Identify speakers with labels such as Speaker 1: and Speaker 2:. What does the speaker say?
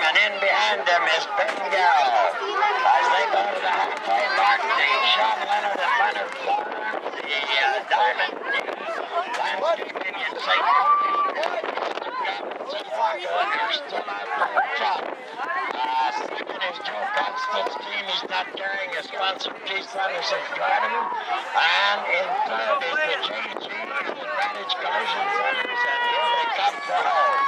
Speaker 1: And in behind them is Ben Gareau. As they go to the halfway mark, Sean Leonard and Leonard Florida, the Diamond Landscaping in St. Wagon are still out there on top. Second is Joe Constant's team. He's not carrying a sponsor, Keith Anderson's driving him. And in third is the JG Advantage Collision Centers, and here they come for home.